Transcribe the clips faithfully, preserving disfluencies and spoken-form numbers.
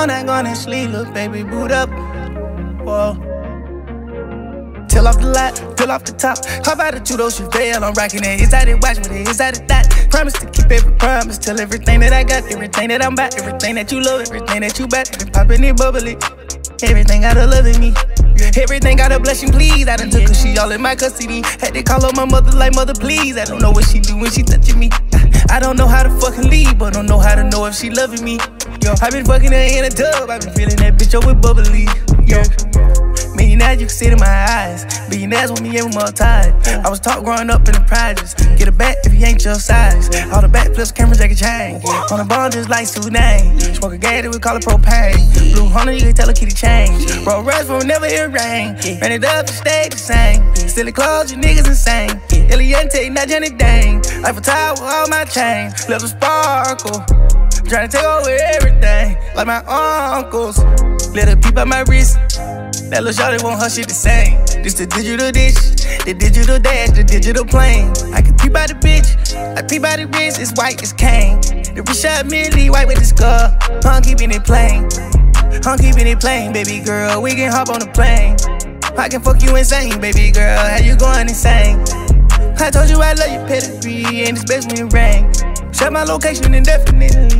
all night gonna sleep, little baby, boot up. Whoa. Till off the lot, till off the top. Hop out of Judo, Chevelle, I'm rocking it. Inside it, watch with it, inside it, that. Promise to keep every promise. Tell everything that I got, everything that I'm about, everything that you love, everything that you back. Been popping it bubbly. Everything got a love in me. Everything got a blessing, please. I done took her, she all in my custody. Had to call up my mother like, mother, please. I don't know what she do when she touching me. I don't know how to fucking leave, but don't know how to know if she loving me. Yo, I been fucking her in a tub, I been feeling that bitch up with bubbly. Yo, millionaires, you can see it in my eyes. Billionaires with me and more tired. I was taught growing up in the projects. Get a back if you ain't your size. All the back flips, cameras, they can change. On the ball just like Sudan. Smoke a gas, we call it propane. Blue Hunter, you can tell a kitty change. Roll rush from never hear rain. Ran it up and stayed the same. Still it close, you niggas insane. Eliente, not Jenny Dane. Life a tie with all my chains. Little sparkle. Tryna take over everything, like my uncles. Let her peep out my wrist. That little shawty want her shit the same. This the digital dish, the digital dash, the digital plane. I can peep out the bitch, I peep out the wrist, it's white as cane. The Rashad Millie, white with the skull. I'm keeping it plain, I'm keeping it plain, baby girl. We can hop on the plane. I can fuck you insane, baby girl. How you going insane? I told you I love your pedigree, and it's best when it rain. Share my location indefinitely.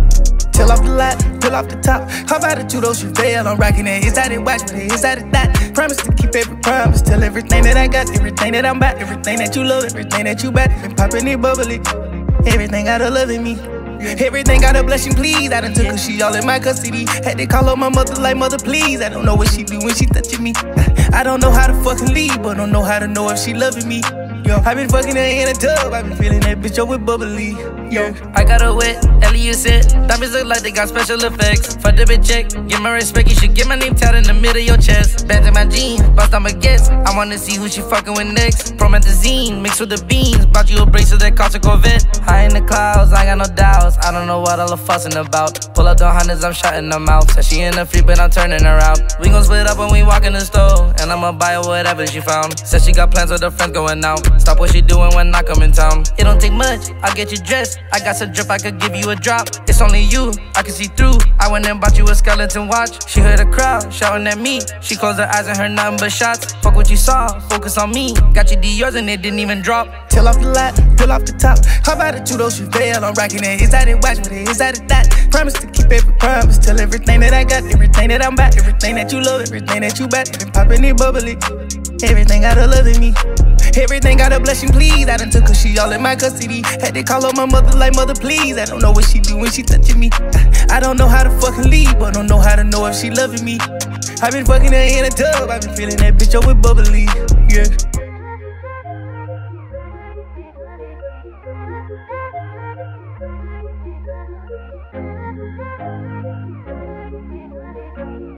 Till off the lot, till off the top. Hop out of Judo, Chevelle, I'm rocking it. Inside it, watch with it, inside it, that. Promise to keep every promise. Tell everything that I got, everything that I'm about, everything that you love, everything that you back. Been popping it bubbly. Everything got a love in me. Everything got a blessing, please. I done took her, she all in my custody. Had to call up my mother like, mother, please. I don't know what she do when she touching me. I don't know how to fucking leave, but don't know how to know if she loving me. Yo, I been fucking her in a tub, I been feeling that bitch up with bubbly. Yo, I got her wet, Ellie sit. Diamonds look like they got special effects. For the bitch check, give my respect, you should get my name tatted in the middle of your chest. Bands in my jeans, bust on my guess. I wanna see who she fucking with next. Promethazine, mixed with the beans. Bought you a bracelet that cost a Corvette. High in the clouds, I got no doubts. I don't know what all the fussing about. Pull up the hundreds, I'm shutting them out. Said she in the free, but I'm turning her out. We gon' split up when we walk in the store, and I'ma buy her whatever she found. Said she got plans with her friends going out. Stop what she doing when I come in town. It don't take much, I'll get you dressed. I got some drip, I could give you a drop. It's only you, I can see through. I went and bought you a skeleton watch. She heard a crowd shouting at me. She closed her eyes and heard nothing but shots. Fuck what you saw, focus on me. Got your D Rs and it didn't even drop. Till off the lot, till off the top. Hop out of Judo, Chevelle, I'm rocking it. Inside it, watch with it, inside it, that. Promise to keep every promise. Tell everything that I got, everything that I'm about, everything that you love, everything that you back. Been popping it bubbly. Everything got a love in me. Everything got a blessing, please. I done took her, she all in my custody. Had to call up my mother like, mother, please. I don't know what she do when she touching me. I don't know how to fucking leave, but don't know how to know if she loving me. I been fucking her in a tub, I been feeling that bitch up with bubbly. Yeah.